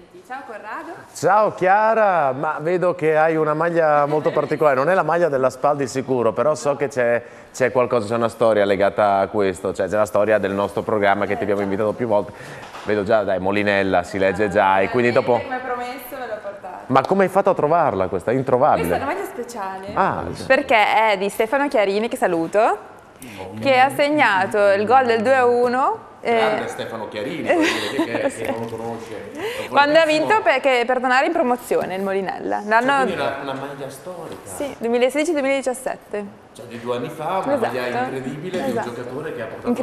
presenti. Ciao Corrado. Ciao Chiara, ma vedo che hai una maglia molto particolare, non è la maglia della SPAL di sicuro, però so che c'è qualcosa, c'è una storia legata a questo, cioè c'è la storia del nostro programma che ti abbiamo invitato più volte. Vedo già, dai, Molinella, si legge già, e quindi dopo... Come promesso ve l'ho portata. Ma come hai fatto a trovarla questa? È introvabile. Questa è una maglia speciale. Ah, perché è di Stefano Chiarini, che saluto, che ha segnato il gol del 2-1. grande Stefano Chiarini, che non lo conosce. Quando ha vinto per tornare in promozione il Molinella. Quindi una maglia storica. Sì, 2016-2017. Cioè di 2 anni fa, una maglia incredibile di un giocatore che ha portato,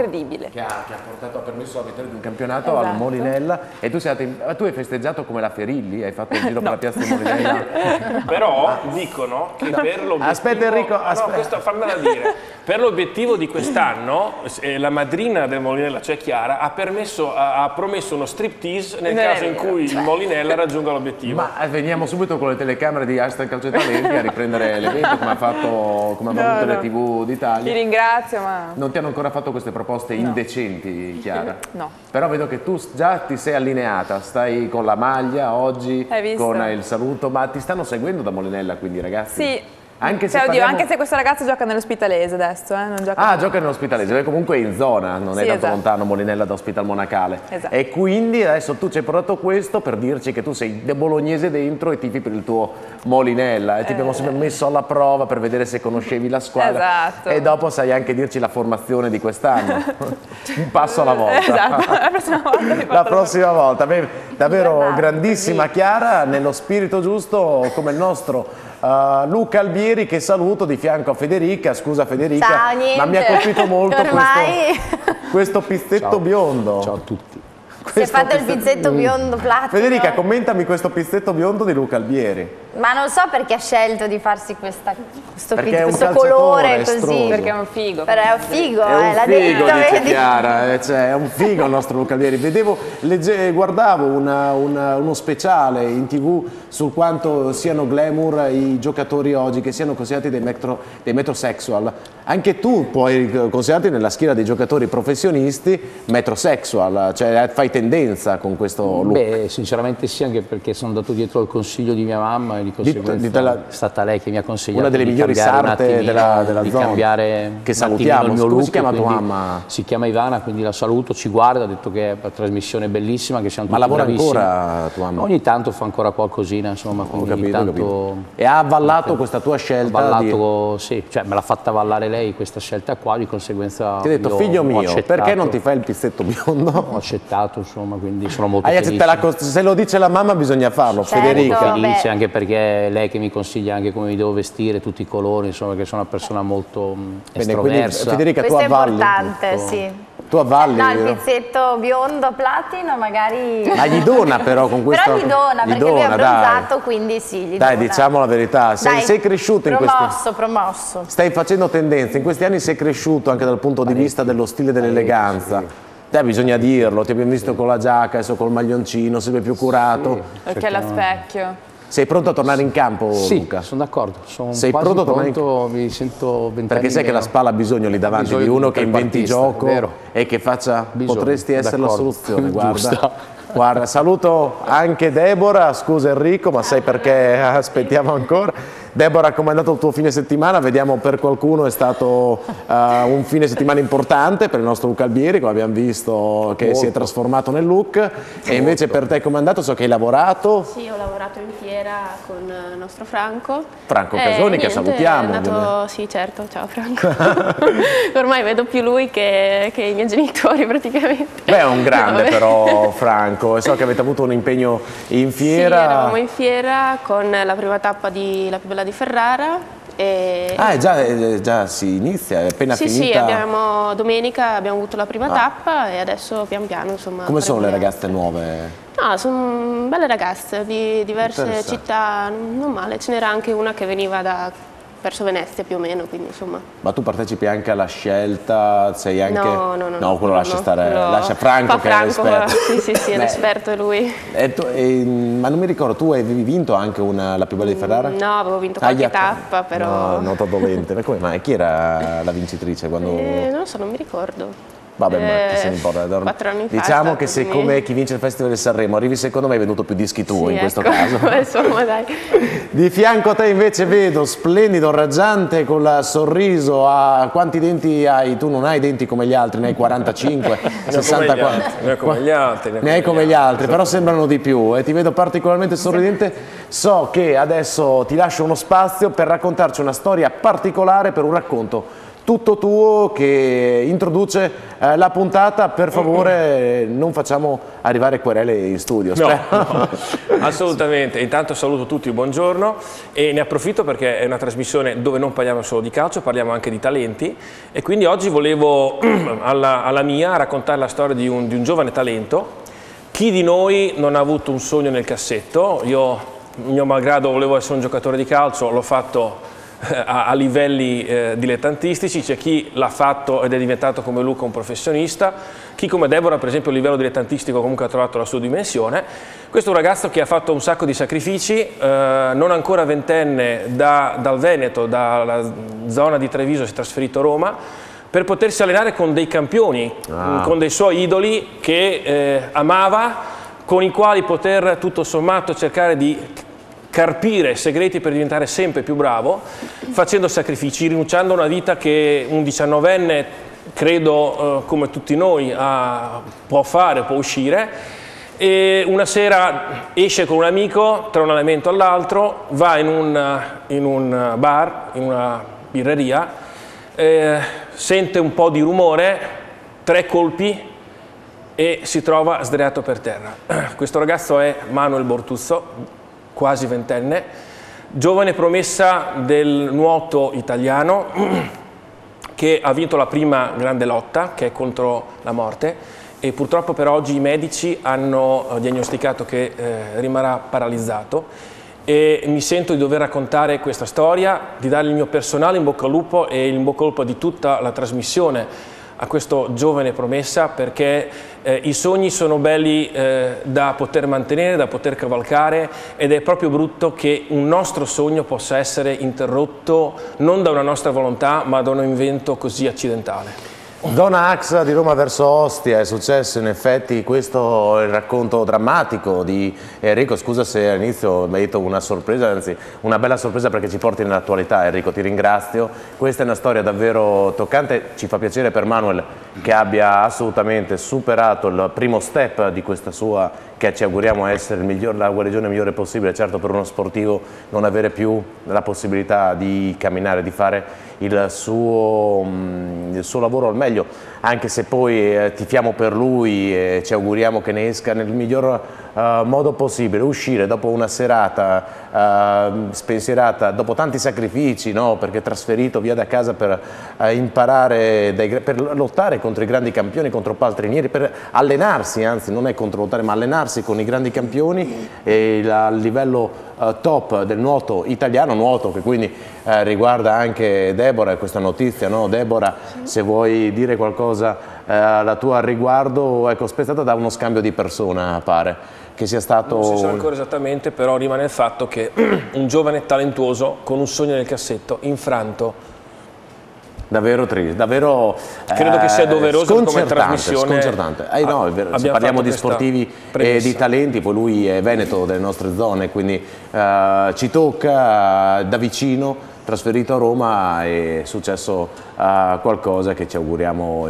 ha permesso la vittoria di un campionato al Molinella. E tu hai festeggiato come la Ferilli? Hai fatto il giro per la piazza di Molinella? Però dicono che per l'obiettivo... Aspetta Enrico, aspetta. No, questo fammela dire. Per l'obiettivo di quest'anno, la madrina del Molinella, cioè Chiara, ha promesso uno striptease nel caso in cui il Molinella raggiunga l'obiettivo. Ma veniamo subito con le telecamere di #calciotalenti a riprendere l'evento come ha fatto le TV d'Italia. Ti ringrazio, ma... Non ti hanno ancora fatto queste proposte indecenti, Chiara? No. Però vedo che tu già ti sei allineata, stai con la maglia oggi, con il saluto, ma ti stanno seguendo da Molinella quindi, ragazzi? Sì. Anche se, anche se questo ragazzo gioca nell'Ospitalese adesso, non gioca gioca nell'Ospitalese, comunque è in zona, non è tanto lontano Molinella da Ospital Monacale. Esatto. E quindi adesso tu ci hai portato questo per dirci che tu sei bolognese dentro e tifi per il tuo Molinella. E ti abbiamo sempre messo alla prova per vedere se conoscevi la squadra. Esatto. E dopo sai anche dirci la formazione di quest'anno. Un passo alla volta. Esatto, la prossima volta. La prossima volta. Beh, davvero grandissima Chiara, nello spirito giusto come il nostro Luca Albieri, che saluto di fianco a Federica. Scusa Federica, ciao, ma mi ha colpito molto ormai... questo pizzetto biondo. Ciao a tutti. Si è fatto il pizzetto biondo platino. Federica, commentami questo pizzetto biondo di Luca Albieri. Ma non so perché ha scelto di farsi questo colore così. Perché è un figo. Però è un figo, l'ha detto, dice vedi? Chiara, è un figo il nostro Luca Albieri. Guardavo uno speciale in TV sul quanto siano glamour i giocatori oggi, che siano considerati dei metrosexual. Anche tu puoi considerarti nella schiera dei giocatori professionisti metrosexual, cioè fai tendenza con questo look. Beh, sinceramente sì, anche perché sono andato dietro al consiglio di mia mamma e di conseguenza è stata lei che mi ha consigliato una delle migliori sarte della zona, cambiare che salutiamo. il mio Come look. si chiama tua mamma? Si chiama Ivana, quindi la saluto, ci guarda, ha detto che è una trasmissione bellissima, che siamo tutti lavora bravissimi. Ancora tua mamma? Ogni tanto fa ancora qualcosina, insomma, quindi capito. E ha avvallato questa tua scelta? Sì, cioè me l'ha fatta avvallare lei questa scelta qua, di conseguenza ti ha detto figlio mio, perché non ti fai il pizzetto biondo? Ho accettato, insomma, quindi sono molto felice. Se lo dice la mamma bisogna farlo, certo, Federica. Sono felice anche perché è lei che mi consiglia anche come mi devo vestire, tutti i colori, insomma, perché sono una persona molto estroversa. Federica, questo tu avvalli? Questo è importante, sì. Tu avvalli? No, il pizzetto biondo platino magari... Ma gli dona però con questo... Però gli dona, perché lui è bronzato, quindi sì, gli dona. Dai, diciamo la verità, sei cresciuto in questi... Promosso. Stai facendo tendenze, in questi anni sei cresciuto anche dal punto di vista dello stile e dell'eleganza. Dai, bisogna dirlo, ti abbiamo visto con la giacca, adesso col maglioncino, sempre più curato. Perché è la specchio. Sei pronto a tornare in campo, Luca? Sì, sono d'accordo. Sei pronto a tornare in campo? Mi sento 20 Perché sai che la SPAL ha bisogno lì davanti di uno che inventi gioco e che faccia... Potresti essere la soluzione, guarda. Saluto anche Deborah, scusa Enrico, ma sai perché aspettiamo ancora? Deborah, come è andato il tuo fine settimana? Vediamo, per qualcuno è stato un fine settimana importante, per il nostro Luca Albieri, come abbiamo visto che si è trasformato nel look. E invece per te come è andato? So che hai lavorato. Sì, ho lavorato in fiera con il nostro Franco. Franco Casoni, che salutiamo. Sì, certo, ciao Franco. Ormai vedo più lui che i miei genitori praticamente. Beh, è un grande però Franco, e so che avete avuto un impegno in fiera. Sì, eravamo in fiera con la prima tappa di La più bella di Ferrara. Già si inizia, è appena finita. Sì, domenica abbiamo avuto la prima tappa e adesso pian piano, insomma. Come sono le ragazze nuove? No, sono belle ragazze di diverse città, non male. Ce n'era anche una che veniva verso Venezia più o meno, quindi insomma. Ma tu partecipi anche alla scelta? Sei anche... No, quello lascia stare, lascia Franco che è l'esperto. Sì, è l'esperto lui. Ma non mi ricordo, tu avevi vinto anche la più bella di Ferrara? No, avevo vinto qualche tappa, però... No, nota dolente. Ma come mai? Chi era la vincitrice quando... non lo so, non mi ricordo. Vabbè, ma se ne importa. 4 anni fa. Diciamo che se come chi vince il Festival di Sanremo arrivi secondo me hai venuto più dischi tu in questo caso. Insomma, dai. Di fianco a te invece vedo splendido, raggiante, con il sorriso. Quanti denti hai? Tu non hai denti come gli altri, ne hai 45, 64. Ne hai come gli altri. Ne hai come gli altri, però sembrano di più e ti vedo particolarmente sorridente. So che adesso ti lascio uno spazio per raccontarci una storia particolare, per un racconto tutto tuo che introduce la puntata. Per favore non facciamo arrivare querele in studio. No, assolutamente. Intanto saluto tutti, buongiorno, e ne approfitto perché è una trasmissione dove non parliamo solo di calcio, parliamo anche di talenti, e quindi oggi volevo alla mia raccontare la storia di un giovane talento. Chi di noi non ha avuto un sogno nel cassetto? Io, mio malgrado, volevo essere un giocatore di calcio, l'ho fatto a livelli dilettantistici. C'è chi l'ha fatto ed è diventato come Luca un professionista, chi come Deborah per esempio a livello dilettantistico comunque ha trovato la sua dimensione. Questo è un ragazzo che ha fatto un sacco di sacrifici, non ancora ventenne, dal Veneto, dalla zona di Treviso si è trasferito a Roma per potersi allenare con dei campioni, con dei suoi idoli che amava, con i quali poter tutto sommato cercare di carpire segreti per diventare sempre più bravo, facendo sacrifici, rinunciando a una vita che un 19enne, credo come tutti noi, può fare, può uscire. E una sera esce con un amico, tra un allenamento all'altro, va in un bar, in una birreria, sente un po' di rumore, 3 colpi e si trova sdraiato per terra. Questo ragazzo è Manuel Bortuzzo, quasi ventenne, giovane promessa del nuoto italiano, che ha vinto la prima grande lotta, che è contro la morte, e purtroppo per oggi i medici hanno diagnosticato che rimarrà paralizzato, e mi sento di dover raccontare questa storia, di dare il mio personale in bocca al lupo e in bocca al lupo di tutta la trasmissione a questo giovane promessa, perché i sogni sono belli da poter mantenere, da poter cavalcare, ed è proprio brutto che un nostro sogno possa essere interrotto non da una nostra volontà ma da un invento così accidentale. Zona AXA di Roma verso Ostia, è successo in effetti, questo è il racconto drammatico di Enrico. Scusa se all'inizio mi hai detto una sorpresa, anzi una bella sorpresa perché ci porti nell'attualità. Enrico, ti ringrazio, questa è una storia davvero toccante. Ci fa piacere per Manuel che abbia assolutamente superato il primo step di questa sua, che ci auguriamo essere la guarigione migliore possibile. Certo, per uno sportivo non avere più la possibilità di camminare, di fare il suo lavoro al meglio, anche se poi tifiamo per lui e ci auguriamo che ne esca nel miglior modo possibile. Uscire dopo una serata spensierata, dopo tanti sacrifici, no? Perché è trasferito via da casa per imparare, per lottare contro i grandi campioni, contro paltrinieri, per allenarsi, anzi non è contro lottare ma allenarsi con i grandi campioni e a livello top del nuoto italiano, nuoto che quindi riguarda anche Deborah, questa notizia, no? Deborah, se vuoi dire qualcosa la tua al riguardo, ecco, spezzata da uno scambio di persona, pare che sia stato... Non si sa ancora esattamente, però rimane il fatto che un giovane talentuoso con un sogno nel cassetto, infranto. Davvero triste, davvero credo che sia doveroso come trasmissione. Sconcertante. No, è vero, se parliamo di sportivi e di talenti, poi lui è veneto delle nostre zone, quindi ci tocca da vicino, trasferito a Roma, è successo qualcosa che ci auguriamo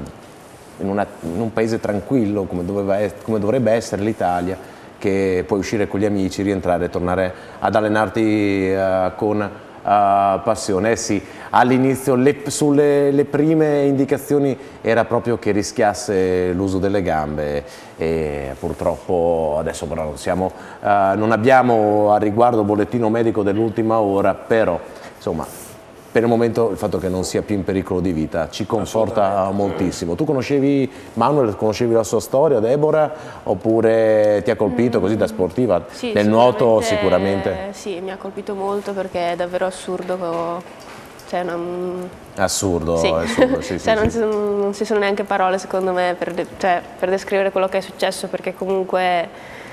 in un paese tranquillo come dovrebbe essere l'Italia, che puoi uscire con gli amici, rientrare, tornare ad allenarti con passione. Sì, all'inizio le prime indicazioni era proprio che rischiasse l'uso delle gambe e purtroppo adesso però non abbiamo a riguardo bollettino medico dell'ultima ora, però insomma per il momento il fatto che non sia più in pericolo di vita ci conforta moltissimo. Tu conoscevi Manuel, conoscevi la sua storia, Deborah, oppure ti ha colpito così da sportiva? Sì, nel nuoto sicuramente? Sì, mi ha colpito molto perché è davvero assurdo. Cioè, assurdo, sì. assurdo, sì, cioè, sì, non ci sono neanche parole secondo me per descrivere quello che è successo, perché comunque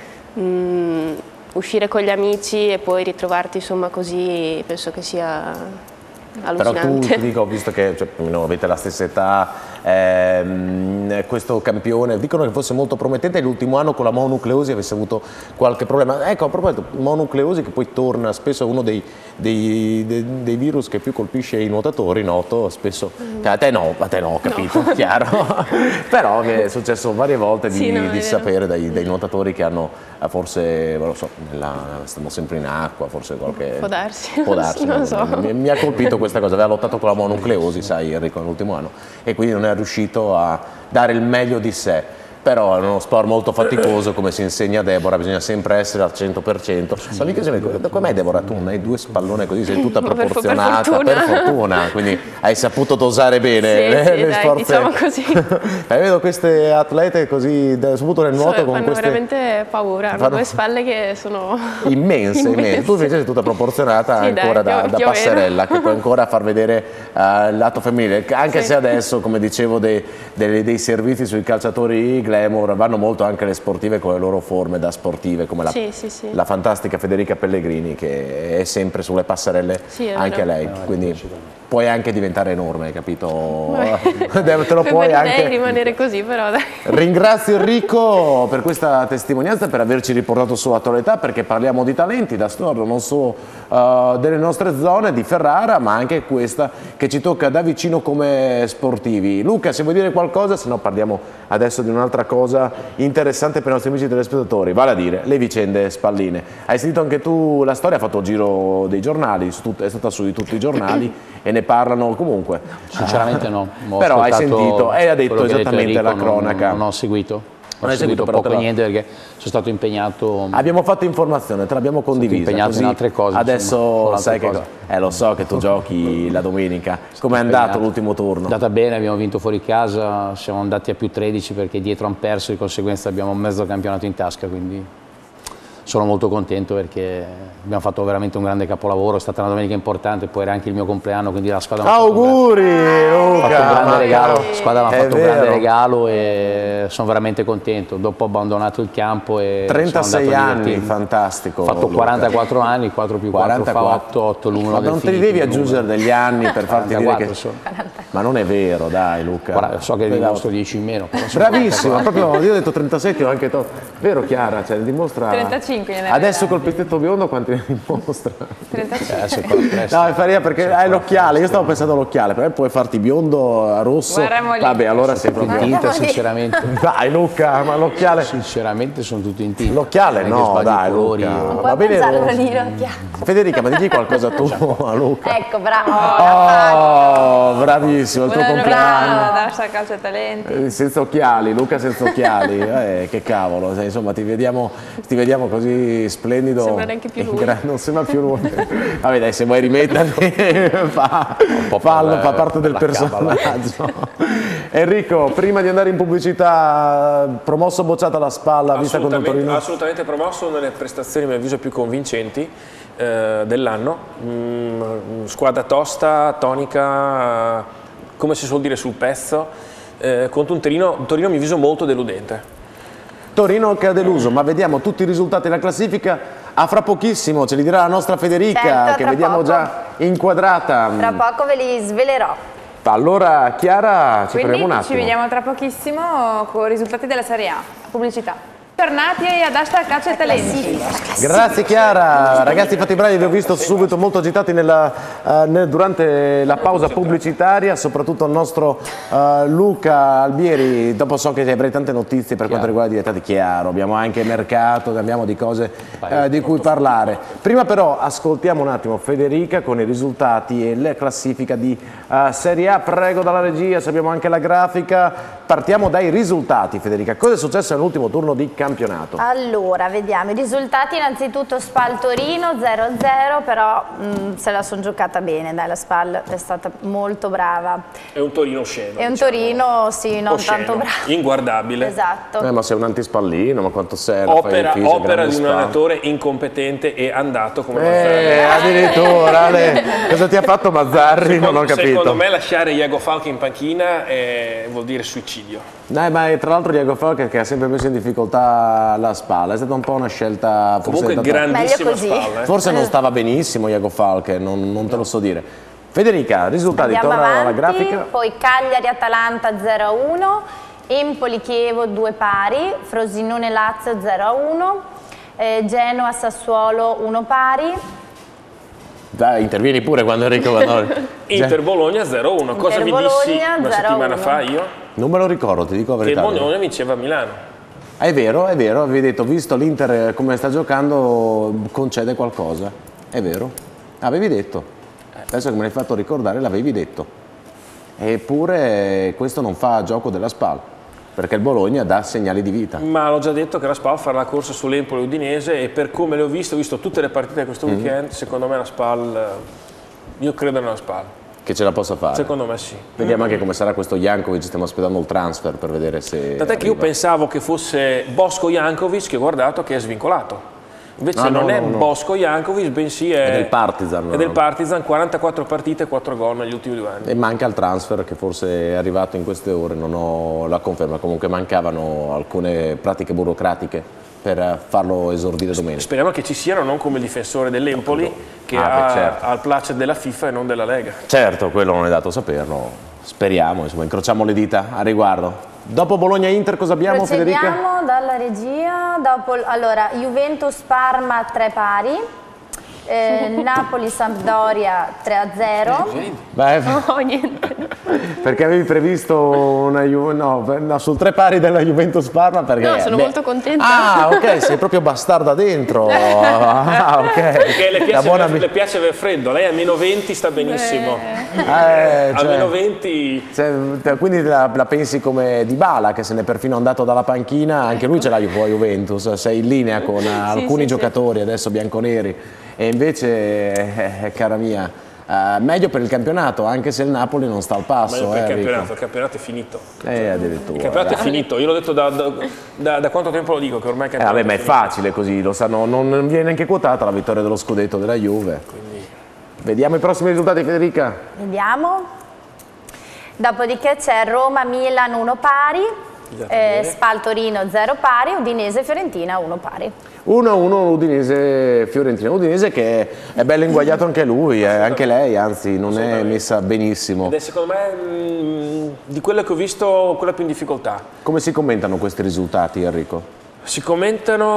uscire con gli amici e poi ritrovarti insomma così penso che sia allucinante. Però tu, ti dico, visto che avete la stessa età, questo campione, dicono che fosse molto promettente, l'ultimo anno con la mononucleosi avesse avuto qualche problema. Ecco, a proposito, mononucleosi che poi torna spesso uno dei virus che più colpisce i nuotatori, noto, spesso, a te no, ho capito, no. Chiaro, però che è successo varie volte di sapere dai nuotatori che hanno forse, non lo so, stanno sempre in acqua, forse qualche... Può darsi, non so. Mi ha colpito questa cosa, aveva lottato con la mononucleosi, sai Enrico, nell'ultimo anno, e quindi non è riuscito a dare il meglio di sé. Però è uno sport molto faticoso, come si insegna a Deborah, bisogna sempre essere al 100%. Come Deborah, tu non hai due spallone così, sei tutta proporzionata, per fortuna, quindi hai saputo dosare bene le forze. Diciamo così. Vedo queste atlete così, soprattutto nel nuoto, con fanno queste... veramente paura, hanno due spalle che sono immense. Tu invece sei tutta proporzionata, ancora da passerella, che puoi ancora far vedere il lato femminile, anche se adesso, come dicevo, dei servizi sui calciatori glamour, vanno molto anche le sportive con le loro forme da sportive, come la fantastica Federica Pellegrini, che è sempre sulle passerelle, anche lei, quindi puoi anche diventare enorme, capito? Te lo puoi anche rimanere così, però dai. Ringrazio Enrico per questa testimonianza, per averci riportato sull'attualità, perché parliamo di talenti da storno, non solo delle nostre zone, di Ferrara, ma anche questa che ci tocca da vicino come sportivi. Luca, se vuoi dire qualcosa, se no parliamo adesso di un'altra cosa interessante per i nostri amici telespettatori, vale a dire le vicende spalline. Hai sentito anche tu la storia, ha fatto il giro dei giornali, è stata su di tutti i giornali e ne parlano comunque. Sinceramente no. Però hai sentito e ha detto esattamente la cronaca. Non ho seguito. Non hai seguito poco e niente perché sono stato impegnato. Abbiamo fatto informazione, te l'abbiamo condivisa. Impegnato così in altre cose. Adesso sai che lo so che tu giochi la domenica. Com'è andato l'ultimo turno? È andata bene, abbiamo vinto fuori casa, siamo andati a più 13 perché dietro hanno perso, di conseguenza abbiamo mezzo campionato in tasca, quindi sono molto contento perché abbiamo fatto veramente un grande capolavoro, è stata una domenica importante, poi era anche il mio compleanno, quindi la squadra mi ha auguri Luca! La squadra mi ha fatto un grande regalo e sono veramente contento. Dopo ho abbandonato il campo e 36 anni, fantastico. Ho fatto 44 anni, 4 più 4 fa 8, 8 l'1 ma non te li devi aggiungere degli anni per farti dire che... Ma non è vero, dai Luca. Guarda, so che dimostro 10 in meno. Bravissimo, proprio io ho detto 37, ho anche vero Chiara, cioè dimostra... 35. Adesso col pettetto biondo quanti ne dimostra? 35. No, mi faria perché hai l'occhiale, io stavo pensando all'occhiale, però puoi farti biondo, rosso. Vabbè, allora sei proprio in tinta, sinceramente. Dai Luca, ma l'occhiale. Sinceramente sono tutti in tinta. L'occhiale no, dai Luca. Va bene. Federica, ma digli qualcosa tu a Luca. Ecco, bravo. Oh, bravissimo, il tuo compleanno. Dasha Calcio Talenti. Senza occhiali, Luca senza occhiali. Che cavolo, insomma ti vediamo così splendido. Non sembra neanche più lui. Non sembra più lui. Vabbè dai, se vuoi rimetterli fa parte del personaggio. Enrico, prima di andare in pubblicità, promosso o bocciata la spalla vista contro il Torino? Assolutamente promosso, nelle prestazioni a mio avviso più convincenti dell'anno. Squadra tosta, tonica, come si suol dire sul pezzo, contro un Torino a mio avviso molto deludente. Torino che ha deluso, ma vediamo tutti i risultati della classifica a fra pochissimo, ce li dirà la nostra Federica, certo, che vediamo poco. Già inquadrata. Tra poco ve li svelerò. Allora Chiara, ci fermiamo un attimo. Ci vediamo tra pochissimo con i risultati della Serie A. Pubblicità. Tornati ad Hashtag Calcio e Talenti. Grazie Chiara, ragazzi fate i bravi, vi ho visto subito molto agitati durante la pausa pubblicitaria, soprattutto il nostro Luca Albieri. Dopo so che avrai tante notizie per quanto riguarda i direttati, chiaro, abbiamo anche mercato, abbiamo di cose di cui parlare. Prima però ascoltiamo un attimo Federica con i risultati e la classifica di Serie A. Prego dalla regia, se abbiamo anche la grafica. Partiamo dai risultati, Federica. Cosa è successo nell'ultimo turno di campionato? Allora, vediamo i risultati. Innanzitutto Spal Torino 0-0, però se la sono giocata bene, dai, la Spal è stata molto brava. È un Torino sceno. È un Torino, sì, non tanto bravo. Inguardabile. Esatto. Ma sei un antispallino, ma quanto sei? Opera di un allenatore incompetente e andato come Mazzarri. Addirittura, cosa ti ha fatto Mazzarri? Non ho capito. Secondo me lasciare Iago Falchi in panchina vuol dire suicidio. Ma tra l'altro Iago Falchi che ha sempre messo in difficoltà la Spalla, è stata un po' una scelta comunque grandissima Spalla. Forse non stava benissimo Iago Falchi, non te lo so dire. Federica, risultati, Andiamo torna alla avanti, grafica. poi Cagliari-Atalanta 0-1, Empoli-Chievo 2 pari, Frosinone-Lazio 0-1, Genoa-Sassuolo 1 pari. Dai, intervieni pure quando Enrico Inter-Bologna 0-1. Cosa vi dissi una settimana fa io? Non me lo ricordo, ti dico la Che il verità. Bologna vinceva a Milano. È vero, avevi detto, visto l'Inter come sta giocando, concede qualcosa. È vero, avevi detto. Adesso che me l'hai fatto ricordare, l'avevi detto. Eppure questo non fa gioco della SPAL, perché il Bologna dà segnali di vita. Ma l'ho già detto che la SPAL farà la corsa sull'Empoli Udinese e per come le ho visto tutte le partite di questo weekend, secondo me la SPAL, io credo nella SPAL. Che ce la possa fare. Secondo me sì. Vediamo anche come sarà questo Jankovic, stiamo aspettando il transfer per vedere se Tant'è che io pensavo che fosse Bosco Jankovic, che ho guardato che è svincolato. Invece non è Bosco Jankovic, bensì è del Partizan. È del Partizan, 44 partite e 4 gol negli ultimi 2 anni. E manca il transfer che forse è arrivato in queste ore, non ho la conferma, comunque mancavano alcune pratiche burocratiche per farlo esordire domenica. Speriamo che ci siano, non come il difensore dell'Empoli che ha il placet della FIFA e non della Lega. Certo, quello non è dato saperlo, speriamo, insomma, incrociamo le dita a riguardo. Dopo Bologna-Inter cosa abbiamo, Federica? Procediamo dalla regia, allora Juventus-Parma 3 pari, Napoli-Sampdoria 3-0. Beh, No, niente. perché avevi previsto una no, sul 3 pari della Juventus-Parma? Perché, No, sono molto contenta. Ah, ok, sei proprio bastarda dentro. Ah, ok. Perché le piace aver freddo, lei a meno 20 sta benissimo. A meno 20... quindi la pensi come Dybala, che se n'è perfino andato dalla panchina, anche lui ce l'ha poi Juventus, sei in linea con alcuni giocatori adesso bianconeri, e invece, cara mia, meglio per il campionato, anche se il Napoli non sta al passo. Ma il campionato è finito. Addirittura. Il campionato è finito, io l'ho detto da quanto tempo lo dico, che ormai il campionato vabbè, ma è facile così, lo sanno, non viene neanche quotata la vittoria dello scudetto della Juve. Quindi... Vediamo i prossimi risultati, Federica. Vediamo. Dopodiché c'è Roma-Milan 1 pari, Spal-Torino 0 pari, Udinese-Fiorentina 1 pari. 1-1 Udinese-Fiorentina. Udinese che è bello inguagliato anche lui, anche lei, anzi non è messa benissimo. Ed è secondo me di quelle che ho visto quella più in difficoltà. Come si commentano questi risultati, Enrico? Si commentano,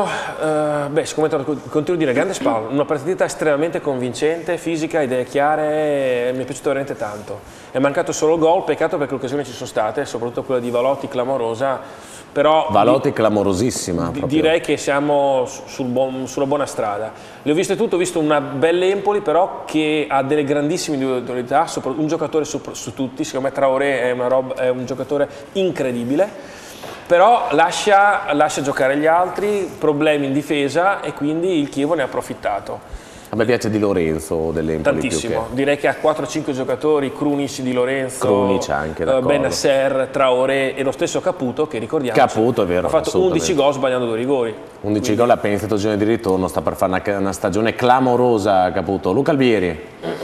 continuo a dire, grande Spal, una partita estremamente convincente, fisica, idee chiare, mi è piaciuto veramente tanto. È mancato solo il gol, peccato perché le occasioni ci sono state, soprattutto quella di Valotti clamorosa, però... Valotti clamorosissima. Direi che siamo sulla buona strada. Le ho viste tutte, ho visto una bella Empoli però che ha delle grandissime individualità, un giocatore su tutti, secondo me Traoré è un giocatore incredibile. Però lascia giocare gli altri, problemi in difesa e quindi il Chievo ne ha approfittato. A me piace Di Lorenzo dell'Empoli. Tantissimo, direi che ha 4-5 giocatori, Krunic, Di Lorenzo, Krunic anche, Benasser, Traoré e lo stesso Caputo che ricordiamo Caputo, è vero, ha fatto 11 gol sbagliando 2 rigori. 11 gol appena iniziato il girone di ritorno, sta per fare una stagione clamorosa Caputo. Luca Albieri.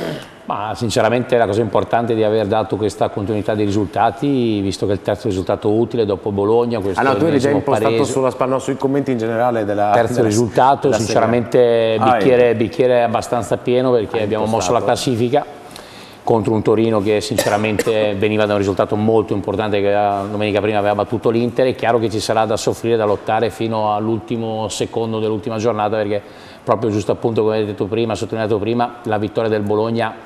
Ma sinceramente la cosa importante è di aver dato questa continuità di risultati, visto che il terzo risultato utile dopo Bologna, questo no, tu eri già impostato pareggio, sulla SPAL, sui commenti in generale della terzo risultato, della sinceramente bicchiere abbastanza pieno perché abbiamo mosso la classifica contro un Torino che sinceramente veniva da un risultato molto importante, che domenica prima aveva battuto l'Inter. È chiaro che ci sarà da soffrire, da lottare fino all'ultimo secondo dell'ultima giornata, perché proprio giusto appunto come hai detto prima, sottolineato prima, la vittoria del Bologna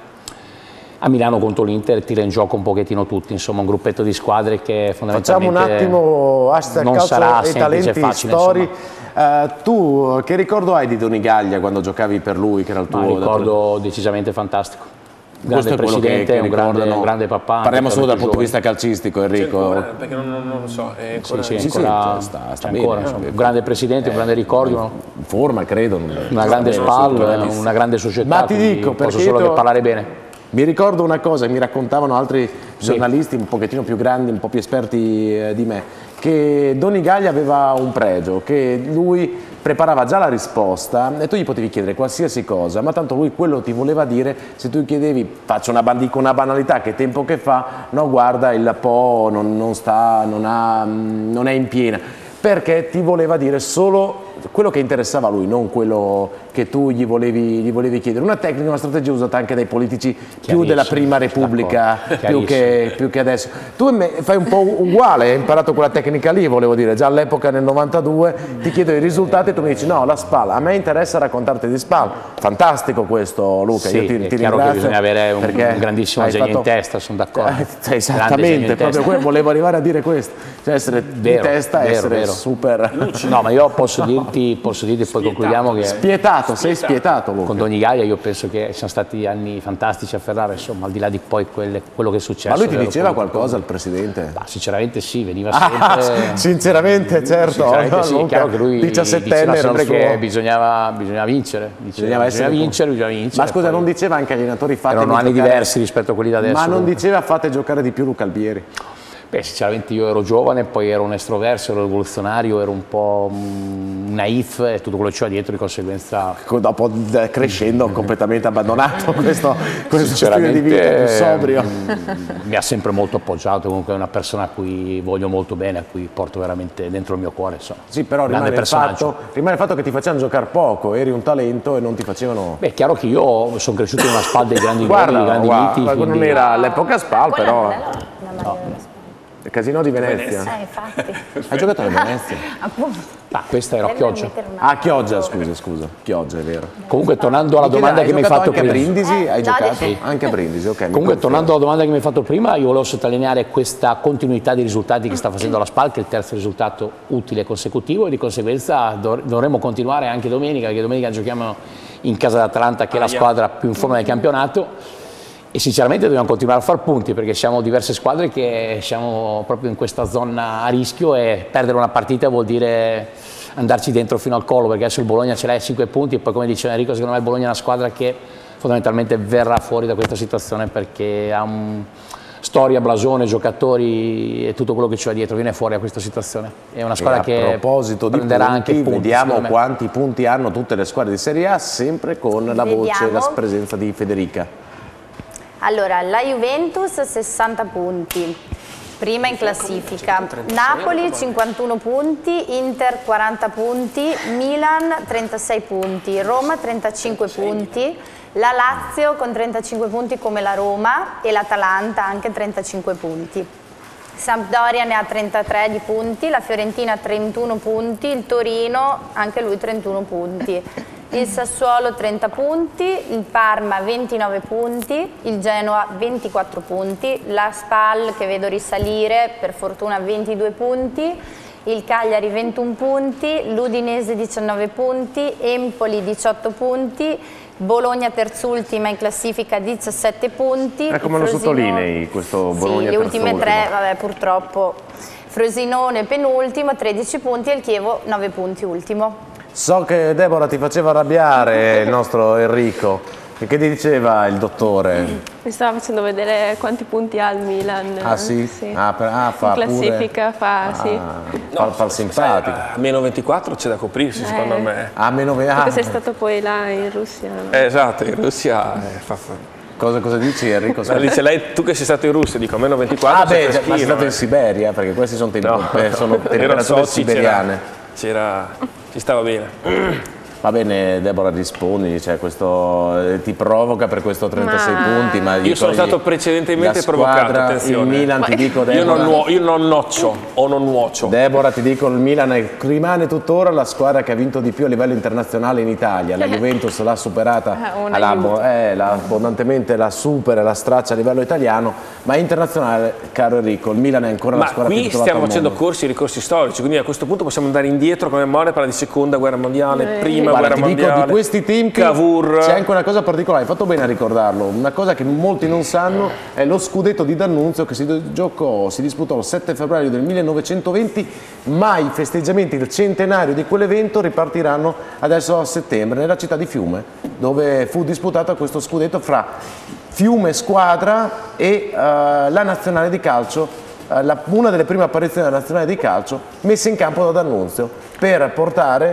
a Milano contro l'Inter tira in gioco un pochettino tutti, insomma un gruppetto di squadre che fondamentalmente facciamo un attimo hashtag non calcio sarà e talenti facile, story. Tu che ricordo hai di Donigaglia quando giocavi per lui, che era il tuo ricordo decisamente fantastico, grande presidente, un grande papà. Parliamo solo dal punto di vista calcistico, Enrico. Perché non lo so, è ancora, sta ancora un grande presidente, un grande ricordo, forma credo, una grande SPAL, una grande società. Ma ti dico, posso solo che parlare bene. Mi ricordo una cosa, mi raccontavano altri giornalisti un pochettino più grandi, un po' più esperti di me, che Donigaglia aveva un pregio, che lui preparava già la risposta e tu gli potevi chiedere qualsiasi cosa, ma tanto lui quello ti voleva dire. Se tu chiedevi, faccio una banalità, che tempo che fa, no guarda il Po non è in piena, perché ti voleva dire solo quello che interessava a lui, non quello che tu gli volevi chiedere. Una tecnica, una strategia usata anche dai politici più della Prima Repubblica, più che adesso. Tu fai un po' uguale, hai imparato quella tecnica lì, volevo dire, già all'epoca nel 92 ti chiedo i risultati e tu mi dici no, la SPAL, a me interessa raccontarti di SPAL. Fantastico questo, Luca, sì, io ti ringrazio. È chiaro che bisogna avere un grandissimo genio in testa, sono d'accordo. Esattamente, proprio quello, volevo arrivare a dire questo, cioè essere di testa, essere super... No, ma io posso dirti poi concludiamo che... Spietato, sei spietato, Luca. Con Donigaglia io penso che siano stati anni fantastici a Ferrara, insomma, al di là di poi quello che è successo. Ma lui ti diceva qualcosa al presidente? Ma sinceramente sì, veniva sempre... Sinceramente, certo. Sinceramente sì, è chiaro che lui 17enne diceva sempre che suo... bisognava vincere. Bisognava vincere. Ma scusa, non diceva anche agli allenatori fate erano anni diversi rispetto a quelli da adesso. Ma non diceva fate giocare di più Luca Albieri? Beh, sinceramente io ero giovane, poi ero un estroverso, ero rivoluzionario, ero un po' naif e tutto quello che c'era dietro, di conseguenza... Dopo crescendo ho completamente abbandonato questo stile di vita più sobrio. Mi ha sempre molto appoggiato, comunque è una persona a cui voglio molto bene, a cui porto veramente dentro il mio cuore. Insomma. Sì, però rimane il fatto che ti facevano giocare poco, eri un talento e non ti facevano... Beh, è chiaro che io sono cresciuto in una SPAL dei grandi nomi, dei grandi miti. Quindi... Non era all'epoca SPAL, però... No. Il Casino di Venezia. Infatti. Hai giocato a Venezia? Appunto. Ah, questa era Chioggia. Ah, Chioggia, scusa. Chioggia, è vero. Comunque, tornando alla domanda che mi hai fatto prima. Anche a Brindisi hai giocato? Sì. Anche a Brindisi, ok. Comunque, tornando alla domanda che mi hai fatto prima, io volevo sottolineare questa continuità di risultati che sta facendo la SPAL, che è il terzo risultato utile e consecutivo, e di conseguenza dovremo continuare anche domenica, perché domenica giochiamo in casa d'Atalanta, che è la squadra più in forma del campionato. E sinceramente dobbiamo continuare a far punti perché siamo diverse squadre che siamo proprio in questa zona a rischio e perdere una partita vuol dire andarci dentro fino al collo, perché adesso il Bologna ce l'ha a 5 punti e poi, come dice Enrico, secondo me il Bologna è una squadra che fondamentalmente verrà fuori da questa situazione perché ha storia, blasone, giocatori e tutto quello che c'è dietro, viene fuori da questa situazione. È una squadra che a proposito di prenderà punti, anche punti, vediamo quanti punti hanno tutte le squadre di Serie A, sempre con la voce e la presenza di Federica. Allora, la Juventus 60 punti, prima in classifica, Napoli 51 punti, Inter 40 punti, Milan 36 punti, Roma 35 punti, la Lazio con 35 punti come la Roma e l'Atalanta anche 35 punti. Sampdoria ne ha 33 di punti, la Fiorentina 31 punti, il Torino anche lui 31 punti. Il Sassuolo 30 punti, il Parma 29 punti, il Genoa 24 punti, la Spal che vedo risalire per fortuna 22 punti, il Cagliari 21 punti, l'Udinese 19 punti, Empoli 18 punti, Bologna terzultima in classifica 17 punti. Come lo sottolinei questo Bologna terzultima? Sì, le ultime tre, vabbè, purtroppo. Frosinone penultimo 13 punti e il Chievo 9 punti ultimo. So che Deborah ti faceva arrabbiare il nostro Enrico. E che ti diceva il dottore? Mi stava facendo vedere quanti punti ha il Milan. Ah sì? Sì. Fa in classifica pure... sì. Fa il simpatico. A meno 24 c'è da coprirsi secondo me. A meno 24. Perché sei stato poi là in Russia. Esatto, in Russia Cosa dici Enrico? Dice lei, tu che sei stato in Russia, dico a meno 24. Ah beh, ma sei stato in Siberia, perché questi sono temperature siberiane. Ci stava bene. Va bene Deborah, rispondi, cioè questo ti provoca per questo 36 punti, ma io sono stato precedentemente provocato, attenzione. Il Milan, ti dico Deborah, io non noccio o non nuocio. Deborah, ti dico, il Milan rimane tuttora la squadra che ha vinto di più a livello internazionale in Italia. La Juventus l'ha superata, abbondantemente la supera, la straccia a livello italiano, ma internazionale, caro Enrico, il Milan è ancora la squadra più titolata al mondo. Qui stiamo facendo ricorsi storici, quindi a questo punto possiamo andare indietro come memoria per la seconda guerra mondiale, prima guerra mondiale. Dico, di questi tempi c'è anche una cosa particolare, hai fatto bene a ricordarlo, una cosa che molti non sanno è lo scudetto di D'Annunzio che si disputò il 7 febbraio del 1920, ma i festeggiamenti del centenario di quell'evento ripartiranno adesso a settembre nella città di Fiume, dove fu disputato questo scudetto fra Fiume squadra e la nazionale di calcio, una delle prime apparizioni della nazionale di calcio messa in campo da D'Annunzio per portare,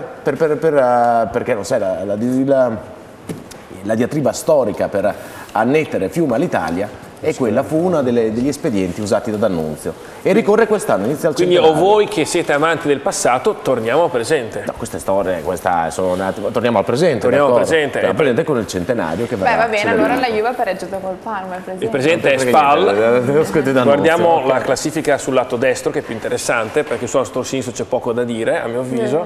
perché non sai, la diatriba storica per annettere Fiume all'Italia, e quella fu uno degli espedienti usati da D'Annunzio e ricorre quest'anno, inizia il Quindi centenario. o voi che siete amanti del passato, torniamo al presente. No, queste storie, torniamo al presente. Torniamo al presente. Torniamo al presente con il centenario che verrà. Beh, va bene, allora celebrato. la Juve ha pareggiato col Parma, Il presente è Spal. Guardiamo la classifica sul lato destro, che è più interessante, perché sul lato sinistro c'è poco da dire, a mio avviso.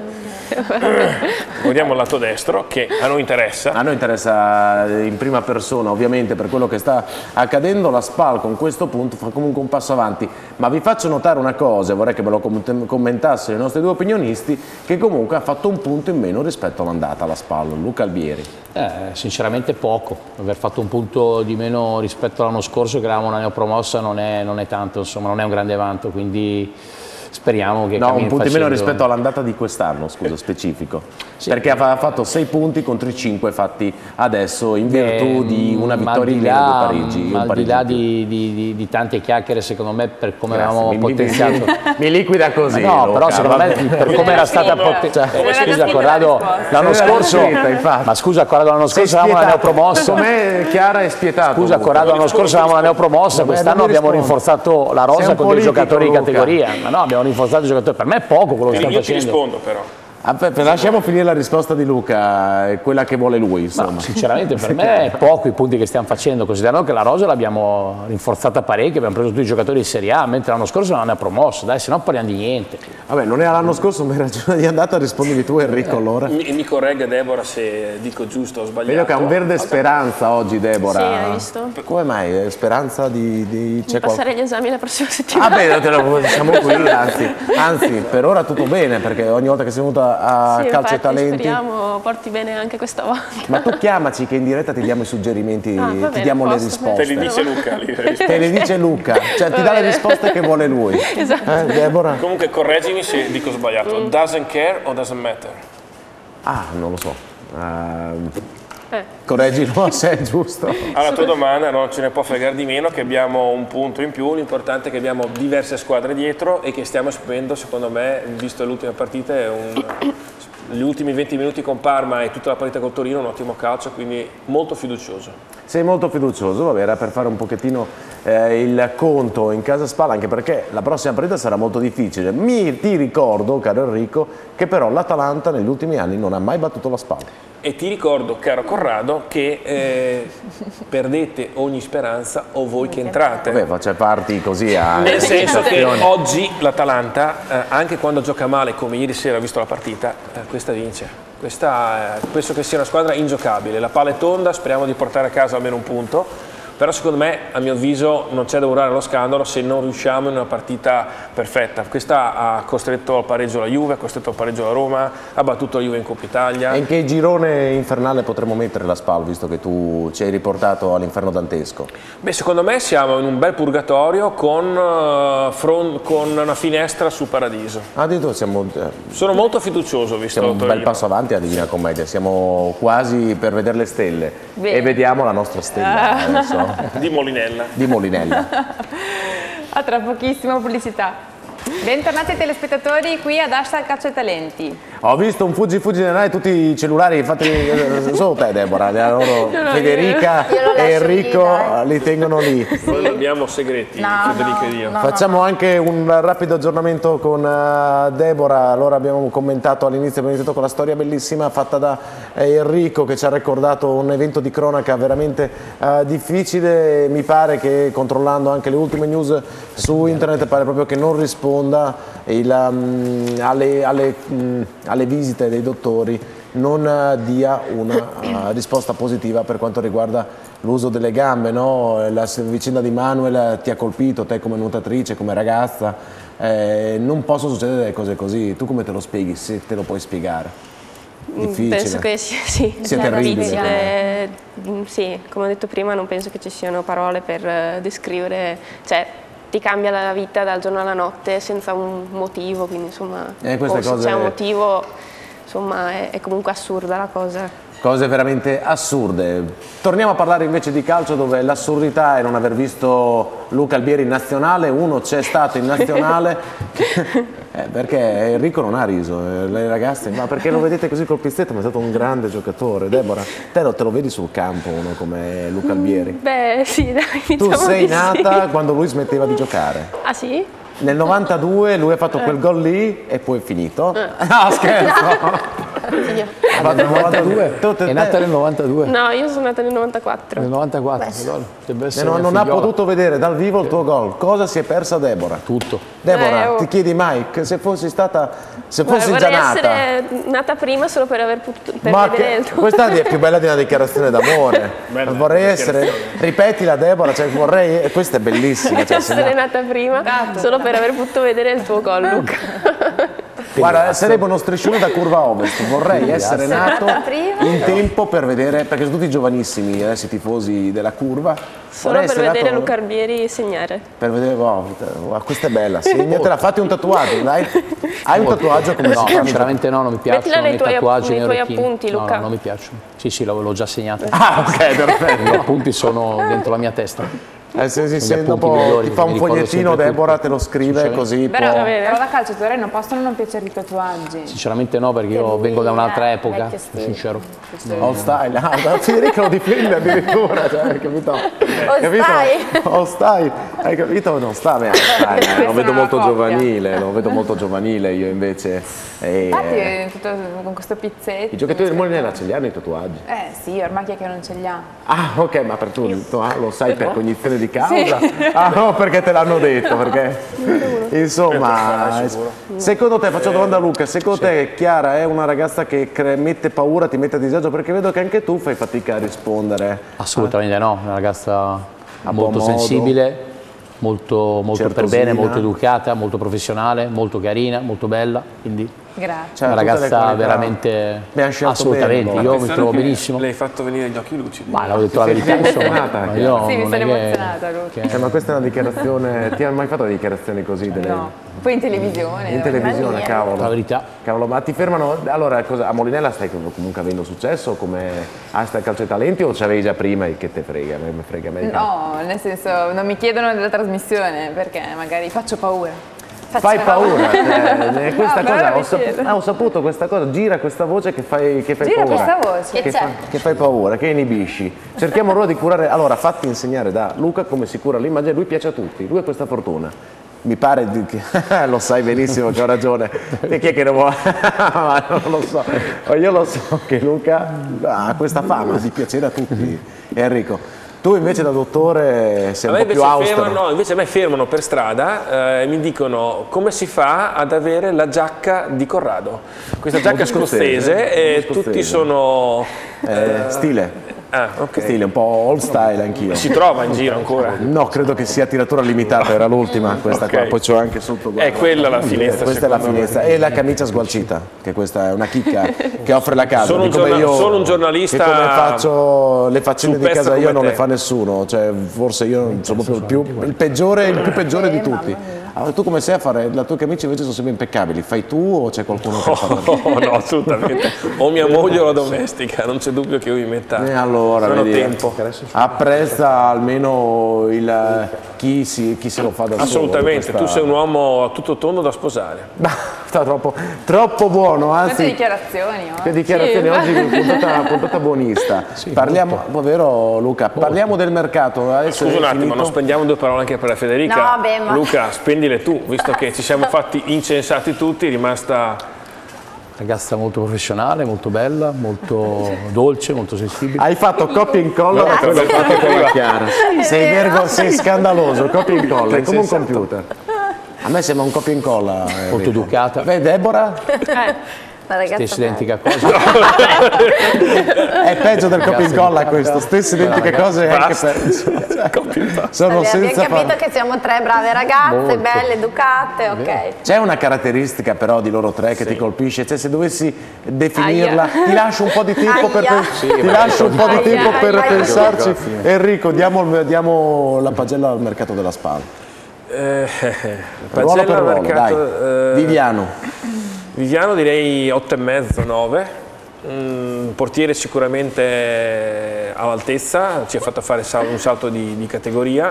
Guardiamo il lato destro, che a noi interessa. A noi interessa in prima persona, ovviamente, per quello che sta accadendo. La Spal con questo punto fa comunque un passo avanti, ma vi faccio notare una cosa, vorrei che ve lo commentassero i nostri due opinionisti, che comunque ha fatto un punto in meno rispetto all'andata la Spal. Luca Albieri. Sinceramente poco, aver fatto un punto di meno rispetto all'anno scorso, che eravamo una neopromossa, non è tanto, insomma, non è un grande vanto, quindi speriamo che no, un punto in meno facendo... rispetto all'andata di quest'anno, scusa, specifico. Sì, perché ha fatto 6 punti contro i 5 fatti adesso in virtù di una vittoria in meno di Parigi. Al di là di tante chiacchiere, secondo me, per come avevamo potenziato... Mi liquida così. No, Luca, però secondo me per come era stata potenziata... Scusa Corrado, l'anno scorso... Ma scusa Corrado, l'anno scorso avevamo la neopromossa. Com'è Chiara è spietato. Scusa Corrado, l'anno scorso avevamo la neopromossa, quest'anno abbiamo rinforzato la rosa con dei giocatori di categoria. Ma no, abbiamo rinforzato i giocatori. Per me è poco quello che stanno Io ti facendo. rispondo però. Lasciamo finire la risposta di Luca, quella che vuole lui, insomma. No, sinceramente per me è poco i punti che stiamo facendo, considerando che la rosa l'abbiamo rinforzata parecchio, abbiamo preso tutti i giocatori di Serie A, mentre l'anno scorso non ne ha promosso, dai, se no parliamo di niente. Vabbè, non era l'anno scorso, ma in ragione di andata rispondevi tu Enrico allora. Mi corregga Deborah se dico giusto o sbagliato. Vedo che ha un verde speranza oggi Deborah. Sì, hai visto? Come mai? Speranza di Di passare gli esami la prossima settimana. Ah beh, te lo diciamo qui, anzi, per ora tutto bene, perché ogni volta che sei venuta a sì, Calcio e infatti, Talenti. speriamo porti bene anche questa volta. Ma tu chiamaci che in diretta ti diamo i suggerimenti, va ti bene, diamo le posto, risposte. Te li dice Luca. Te le dice Luca, cioè ti dà le risposte che vuole lui. Esatto. Deborah? Comunque correggimi se dico sbagliato. Doesn't care o doesn't matter? Ah, non lo so. Correggilo se è giusto. Alla tua domanda non ce ne può fregare di meno che abbiamo un punto in più, l'importante è che abbiamo diverse squadre dietro e che stiamo esprimendo, secondo me, visto l'ultima partita, gli ultimi 20 minuti con Parma e tutta la partita con Torino, un ottimo calcio, quindi molto fiducioso. Sei molto fiducioso, vabbè, era per fare un pochettino il conto in casa Spal, anche perché la prossima partita sarà molto difficile. Ti ricordo, caro Enrico, che però l'Atalanta negli ultimi anni non ha mai battuto la Spal. E ti ricordo, caro Corrado, che perdete ogni speranza o voi che entrate. Vabbè, faccia parti così Nel senso che oggi l'Atalanta, anche quando gioca male, come ieri sera ho visto la partita, questa vince. Questa penso che sia una squadra ingiocabile. La palla è tonda, speriamo di portare a casa almeno un punto. Però secondo me, a mio avviso, non c'è da urlare allo scandalo se non riusciamo in una partita perfetta. Questa ha costretto al pareggio la Juve, ha costretto al pareggio la Roma, ha battuto la Juve in Coppa Italia. E in che girone infernale potremmo mettere la Spal, visto che tu ci hai riportato all'inferno dantesco? Beh, secondo me siamo in un bel purgatorio con una finestra sul paradiso. Addirittura Sono molto fiducioso, visto un bel passo avanti a Divina Commedia, siamo quasi per vedere le stelle. Bene. E vediamo la nostra stella adesso. Di Molinella. Di Molinella. A tra pochissimo pubblicità. Bentornati telespettatori qui ad Hashtag Calcio e Talenti. Ho visto un fuggi nell'aria, tutti i cellulari fatti solo te Deborah, Federica e Enrico li tengono lì. Noi non abbiamo segreti, Federica e io. Facciamo anche un rapido aggiornamento con Deborah. Allora abbiamo commentato all'inizio, abbiamo iniziato con la storia bellissima fatta da Enrico che ci ha ricordato un evento di cronaca veramente difficile. Mi pare che controllando anche le ultime news su internet pare proprio che non risponda alle visite dei dottori, non dia una risposta positiva per quanto riguarda l'uso delle gambe, no? La vicenda di Manuel ti ha colpito, te come nuotatrice, come ragazza, non possono succedere delle cose così. Tu come te lo spieghi, se te lo puoi spiegare? Difficile. Penso che sia terribile. Sì, come ho detto prima, non penso che ci siano parole per descrivere, cioè ti cambia la vita dal giorno alla notte senza un motivo, quindi insomma, o se c'è un motivo, insomma, è comunque assurda la cosa. Cose veramente assurde. Torniamo a parlare invece di calcio, dove l'assurdità è non aver visto Luca Albieri in nazionale. Uno c'è stato in nazionale Perché Enrico non ha riso, le ragazze, ma perché lo vedete così col pizzetto? Ma è stato un grande giocatore. Deborah, te lo vedi sul campo uno come Luca Albieri? Beh, sì, dai, tu sei nata quando lui smetteva di giocare. Ah sì? Nel 92 lui ha fatto quel gol lì e poi è finito. No, scherzo! Ha fatto nel 92? È nata nel 92? No, io sono nata nel 94. Nel 94, non ha potuto vedere dal vivo il tuo gol. Cosa si è persa Deborah? Tutto. Deborah, ti chiedi mai se fossi stata, se fossi già nata. Vorrei essere nata prima solo per aver potuto vedere il tuo. Questa è più bella di una dichiarazione d'amore. Vorrei essere, ripetila Deborah, cioè vorrei, questa è bellissima. Cioè, essere nata prima solo per aver potuto vedere il tuo gol, Luca. Guarda, sarebbe uno striscione da curva ovest. Vorrei essere nato in tempo per vedere, perché sono tutti giovanissimi adesso i tifosi della curva. Solo per vedere Luca Albieri segnare. Per vedere, questa è bella, segnatela, fatti un tatuaggio, dai. Hai un tatuaggio come no, sinceramente no, non mi piacciono i tatuaggi nei tuoi appunti, Luca. No, non mi piacciono. Sì, l'ho già segnato. Ah, ok, perfetto. I miei appunti sono dentro la mia testa. Se dopo ti fa un fogliettino Deborah te lo scrive così. Però da calciatori non possono non piacere i tatuaggi. Sinceramente no, perché io vengo da un'altra epoca, sincero. All style, Federico lo difende addirittura, cioè, hai capito? All style, hai capito? Non sta bene, lo vedo molto giovanile, io invece. Infatti tutto con questo pizzetto. I giocatori del Molinella ce li hanno i tatuaggi? Sì, ormai chi è che non ce li ha? Ah, ok, ma per tu lo sai per cognizione di causa? Sì. Ah no, perché te l'hanno detto, perché insomma, secondo te, faccio domanda a Luca, secondo te Chiara è una ragazza che ti mette a disagio? Perché vedo che anche tu fai fatica a rispondere. Assolutamente no, una ragazza molto sensibile, molto per bene, molto educata, molto professionale, molto carina, molto bella, quindi grazie. Una ragazza veramente, assolutamente, io mi trovo benissimo. Lei hai fatto venire gli occhi lucidi. Ma l'ho detto la verità, insomma. Sì, mi sono emozionata, Luca. Ma questa è una dichiarazione, ti hanno mai fatto una dichiarazione così? No. Poi in televisione. In televisione, cavolo. La verità. Cavolo, ma ti fermano, allora a Molinella stai comunque avendo successo come stai al Calcio ai Talenti o c'avevi già prima e che te frega? Mi frega me. No, nel senso non mi chiedono della trasmissione perché magari faccio paura. Fai paura, questa cosa, ho saputo questa cosa, gira questa voce che fai paura. Questa voce. Che fai paura, che inibisci. Cerchiamo allora di curare, allora fatti insegnare da Luca come si cura l'immagine, lui piace a tutti, lui ha questa fortuna. Mi pare che lo sai benissimo che ho ragione, e chi è che non vuole? Non lo so, io lo so che Luca ha questa fama di piacere a tutti. Enrico, tu invece da dottore sei un po' più austero. No, invece a me fermano per strada e mi dicono come si fa ad avere la giacca di Corrado. Questa giacca scozzese e tutti sono... stile. Okay. Stile, un po' old style anch'io. Si trova in giro ancora? No, credo che sia tiratura limitata, era l'ultima questa qua, poi c'ho anche sotto. È quella la finestra. Questa è la finestra e la camicia sgualcita, che questa è una chicca che offre la casa. Sono un giornalista. Che come faccio le faccende di casa io non le fa nessuno, cioè forse io sono proprio il più peggiore di tutti. Allora, tu come sei a fare? La tua camicia invece sono sempre impeccabili, fai tu o c'è qualcuno che fa? No, assolutamente. O mia moglie o la domestica, non c'è dubbio che io mi metta. Allora, vedi, tempo. Apprezza almeno chi se lo fa da solo. Assolutamente, tu sei un uomo a tutto tondo da sposare. Sta troppo buono, anzi. Queste dichiarazioni. Che dichiarazioni, oggi puntata buonista. Sì, parliamo, vero Luca? Parliamo del mercato. Adesso scusa un attimo, non spendiamo due parole anche per la Federica? No, beh, ma... Luca, spendile tu, visto che ci siamo fatti incensati tutti, è rimasta... Ragazza molto professionale, molto bella, molto dolce, molto sensibile. Hai fatto copia e incolla da quello che hai fatto con la Chiara. Sei scandaloso, copia e incolla, è come un computer. A me sembra un copia e incolla. Molto educata. Beh, Deborah? Stessa identica cosa. È peggio del copia e incolla questo, stesse identiche cose e anche peggio. Sono abbiamo capito che siamo tre brave ragazze, belle, educate, ok. C'è una caratteristica però di loro tre che ti colpisce, cioè se dovessi definirla, ti lascio un po' di tempo per pensarci. Enrico, diamo la pagella al mercato della spalla. Ruolo per ruolo, dai. Viviano direi 8,5, 9. un portiere sicuramente all'altezza, ci ha fatto fare un salto di categoria.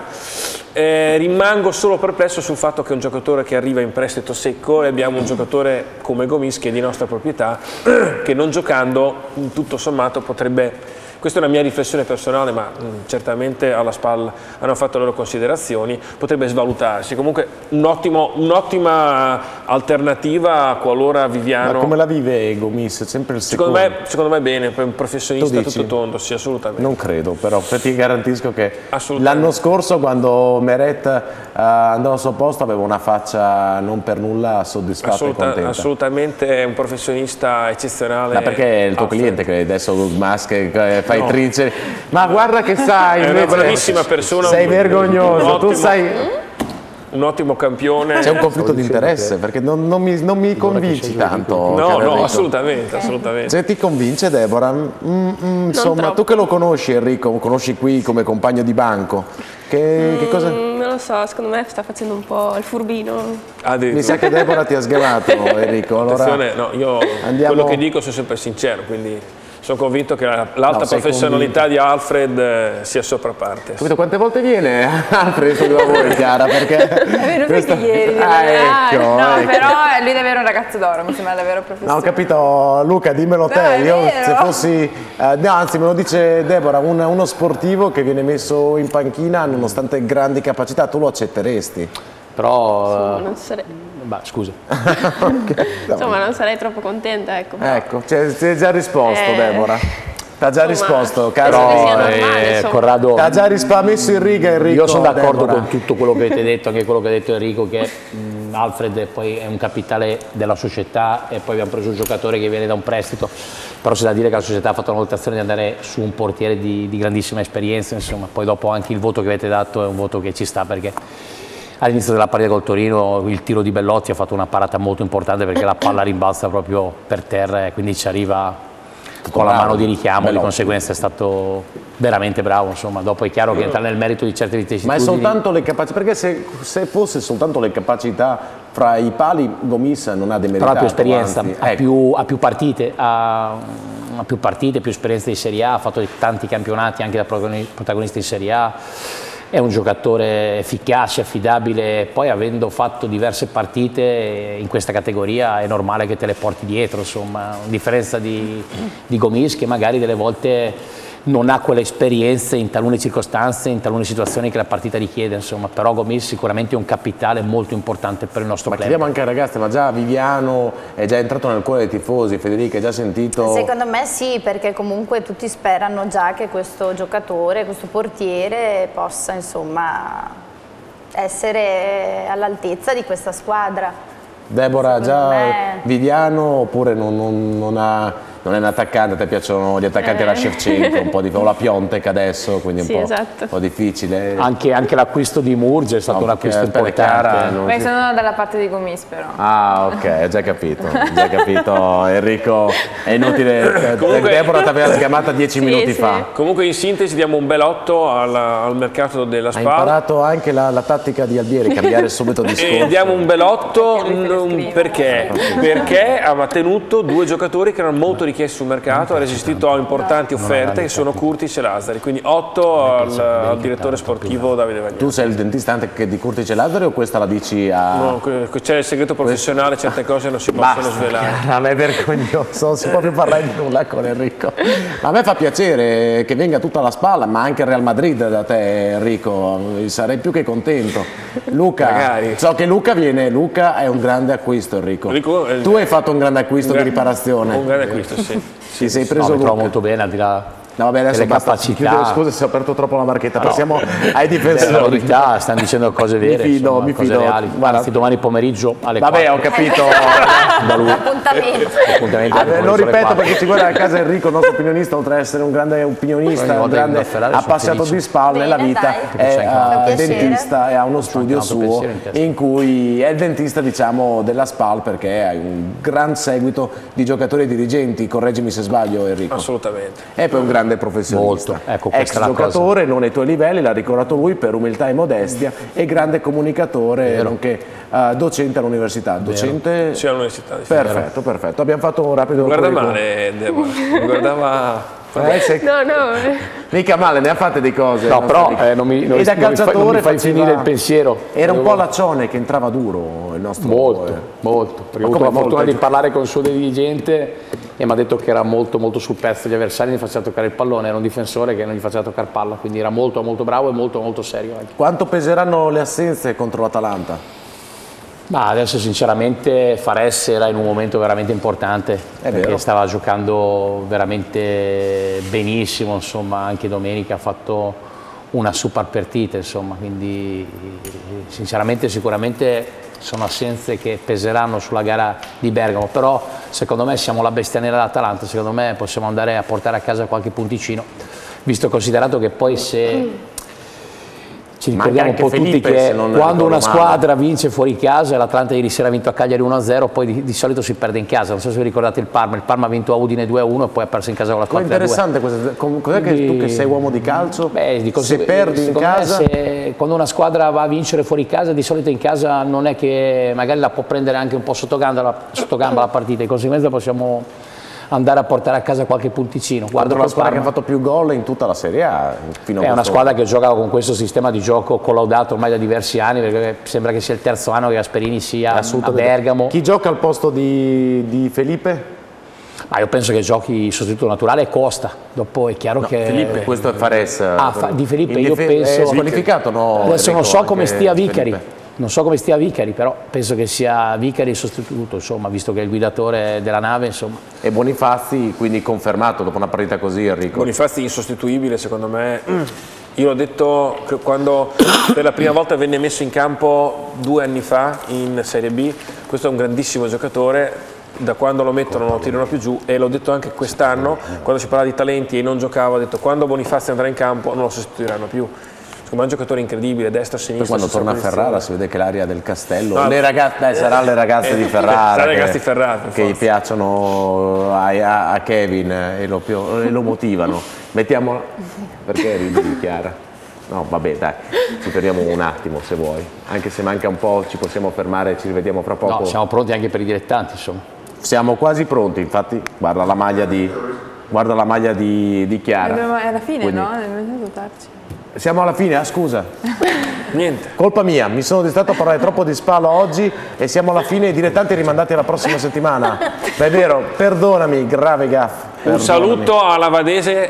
Rimango solo perplesso sul fatto che è un giocatore che arriva in prestito secco e abbiamo un giocatore come Gomis, che è di nostra proprietà, che non giocando tutto sommato potrebbe... Questa è una mia riflessione personale, ma certamente alla SPAL hanno fatto le loro considerazioni, potrebbe svalutarsi. Comunque un'ottima alternativa qualora Viviano... Ma come la vive Gomis? Sempre il secondo? Secondo me bene, un professionista tutto tondo, sì, assolutamente. Non credo, però ti garantisco che l'anno scorso, quando Meret andava al suo posto, aveva una faccia non per nulla soddisfatta e contenta. Assolutamente, è un professionista eccezionale. Ma perché è il tuo cliente che adesso fai trinceri? Ma guarda che sai, è una bravissima persona. Sei vergognoso, tu sai... Un ottimo campione. C'è un conflitto di interesse perché non mi convinci tanto. No, assolutamente. Se ti convince, Deborah, insomma, tu che lo conosci, Enrico, conosci qui come compagno di banco, che cosa... Non lo so, secondo me sta facendo un po' il furbino. Mi sa che Deborah ti ha sgamato, Enrico. Allora, attenzione, no, io quello che dico sono sempre sincero, quindi... Sono convinto che l'alta professionalità di Alfred sia sopra parte. Capito quante volte viene Alfred su voi, Chiara? Perché è venuto anche ieri. Ecco. Però lui deve avere un ragazzo d'oro, mi sembra davvero professionista. No, ho capito, Luca, dimmelo te. Io se fossi, anzi me lo dice Deborah, uno sportivo che viene messo in panchina nonostante grandi capacità, tu lo accetteresti? Però... non sarei... scusa. Insomma, non sarei troppo contenta, ecco. Ecco, ti hai già risposto, Deborah. Ti ha già risposto, caro Corrado. Ti ha già messo in riga Enrico. Io sono d'accordo con tutto quello che avete detto, anche quello che ha detto Enrico, che Alfred poi è un capitale della società e poi abbiamo preso un giocatore che viene da un prestito, però c'è da dire che la società ha fatto una valutazione di andare su un portiere di grandissima esperienza, insomma, poi dopo anche il voto che avete dato è un voto che ci sta, perché all'inizio della partita col Torino il tiro di Bellotti ha fatto una parata molto importante perché la palla rimbalza proprio per terra e quindi ci arriva con la mano di richiamo, Bellotti. Di conseguenza è stato veramente bravo, insomma. Dopo è chiaro che entra nel merito di certe vicissitudini. Ma è soltanto le capacità, perché se fosse soltanto le capacità fra i pali, Gomis non ha demeritato. Però ha più esperienza, ha più partite, ha più partite, più esperienza di Serie A, ha fatto tanti campionati anche da protagonista in Serie A. È un giocatore efficace, affidabile, poi avendo fatto diverse partite in questa categoria è normale che te le porti dietro, insomma, a differenza di Gomis che magari delle volte non ha quelle esperienze in talune circostanze, in talune situazioni che la partita richiede, insomma, però Gomis sicuramente è un capitale molto importante per il nostro club. Ma chiediamo anche ai ragazzi, ma già Viviano è già entrato nel cuore dei tifosi, Federica, hai già sentito? Secondo me sì, perché comunque tutti sperano già che questo giocatore, questo portiere possa insomma essere all'altezza di questa squadra. Deborah, già Viviano oppure non è un attaccante, a te piacciono gli attaccanti alla Shevchenko, un po' o la Piontek adesso, quindi un po' difficile. Anche l'acquisto di Murge è stato un acquisto importante. Beh, sono dalla parte di Gomis però. Ah, ok, ho già capito, Enrico, è inutile, comunque, Deborah ti aveva sgamata 10 minuti fa. Comunque in sintesi diamo un bel 8 al mercato della SPAL. Hai imparato anche la tattica di Albieri, cambiare subito discorso. Diamo un bel 8 perché ha tenuto due giocatori che erano molto richiesti sul mercato, ha resistito a importanti offerte che sono Curtis e Lazzari, quindi 8 al direttore sportivo Davide Vagnani. Tu sei il dentista anche di Curtis e Lazzari o questa la dici a... No, c'è il segreto professionale, certe cose non si possono svelare. A me è vergognoso, non si può più parlare di nulla con Enrico. Ma a me fa piacere che venga tutta la SPAL, ma anche il Real Madrid da te, Enrico, sarei più che contento. Luca, magari. So che Luca è un grande acquisto, Enrico. Tu hai fatto un grande acquisto di riparazione. Un grande acquisto, sì. Ti sei preso mi trovo molto bene, al di là adesso delle capacità. Scusa se ho aperto troppo la marchetta, passiamo ai difensori. Stanno dicendo cose vere, mi fido. Reali. Anzi, domani pomeriggio alle 4. Ho capito. Appuntamento. Lo ripeto perché ci guarda a casa Enrico, il nostro opinionista, oltre ad essere un grande opinionista, un grande appassionato di SPAL nella vita, è dentista e ha uno studio suo in cui è il dentista, diciamo, della SPAL, perché hai un gran seguito di giocatori e dirigenti, correggimi se sbaglio Enrico. Assolutamente. E poi un grande grande professionista. Molto, ecco, ex giocatore, non ai tuoi livelli, l'ha ricordato lui, per umiltà e modestia, e grande comunicatore, nonché docente all'università. Docente? Sì, all'università. Perfetto, perfetto. Abbiamo fatto un rapido... Guarda male, Deborah. Mi guardava... No. Mica male, ne ha fatte di cose. No, però non mi fai finire il pensiero. Era un po' laccione che entrava duro il nostro... Molto. Perché ho avuto la fortuna di parlare con il suo dirigente e mi ha detto che era molto sul pezzo degli avversari, gli faceva toccare il pallone, era un difensore che non gli faceva toccare palla, quindi era molto bravo e molto serio anche. Quanto peseranno le assenze contro l'Atalanta? Ma adesso sinceramente Fares era in un momento veramente importante, perché stava giocando veramente benissimo, insomma, anche domenica ha fatto una super partita, insomma, quindi sinceramente sicuramente sono assenze che peseranno sulla gara di Bergamo, però secondo me siamo la bestia nera dell'Atalanta, secondo me possiamo andare a portare a casa qualche punticino, visto considerato che poi se... Ci ricordiamo un po' tutti che quando una squadra vince fuori casa, l'Atalanta ieri sera ha vinto a Cagliari 1-0, poi di solito si perde in casa, non so se vi ricordate il Parma ha vinto a Udine 2-1 e poi ha perso in casa con la squadra 3-2. Interessante, cos'è che tu che sei uomo di calcio, se perdi in casa... quando una squadra va a vincere fuori casa, di solito in casa non è che magari la può prendere anche un po' sottogamba la partita, di conseguenza possiamo andare a portare a casa qualche punticino. Guarda la squadra che ha fatto più gol in tutta la Serie A. È una squadra che gioca con questo sistema di gioco collaudato ormai da diversi anni, perché sembra che sia il terzo anno che Gasperini sia a Bergamo. Chi gioca al posto di Felipe? Io penso che giochi sostituto naturale e Costa. Dopo è chiaro che... Felipe, questo è Fares. Di Felipe io penso... È squalificato, no? Adesso non so come stia Vicari. Non so come stia Vicari, però penso che sia Vicari il sostituto, insomma, visto che è il guidatore della nave, insomma. E Bonifazi quindi confermato dopo una partita così, Enrico? Bonifazi insostituibile, secondo me. Io l'ho detto quando per la prima volta venne messo in campo 2 anni fa in Serie B, questo è un grandissimo giocatore, da quando lo mettono non lo tirano più giù, e l'ho detto anche quest'anno, quando si parla di talenti e non giocava, ho detto quando Bonifazi andrà in campo non lo sostituiranno più. Come un giocatore incredibile, destra, sinistra. Poi quando torna a Ferrara si vede che l'aria del castello, saranno le ragazze di Ferrara, che gli piacciono a Kevin e lo motivano. Mettiamo, perché ridi, Chiara? No, vabbè, dai, ci fermiamo un attimo se vuoi, anche se manca un po', ci possiamo fermare, ci rivediamo fra poco. No, siamo pronti anche per i dilettanti, insomma. Siamo quasi pronti, infatti, guarda la maglia di Chiara. È alla fine, quindi... no? Dobbiamo dotarci. Siamo alla fine, scusa. Niente. Colpa mia, mi sono distratto a parlare troppo di Spallo oggi e siamo alla fine, i dilettanti rimandati alla prossima settimana. Beh, è vero, perdonami, grave gaff. Un saluto alla Vadese.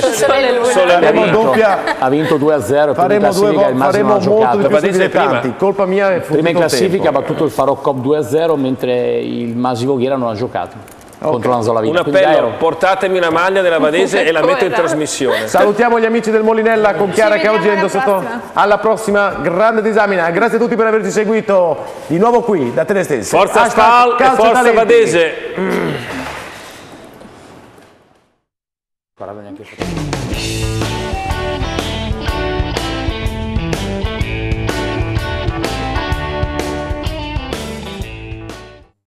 Ha vinto 2-0. Faremo molto di più sui dilettanti. Colpa mia, prima in classifica ha battuto il Farocop 2-0, mentre il Masi Voghera non ha giocato. Contro l'Anzolavina. Un appello, portatemi una maglia della Vadese e la metto in trasmissione. Salutiamo gli amici del Molinella con Chiara che oggi ha indossato. Alla prossima grande disamina. Grazie a tutti per averci seguito di nuovo qui da Tele Stessi. Forza Spal e forza Vadese.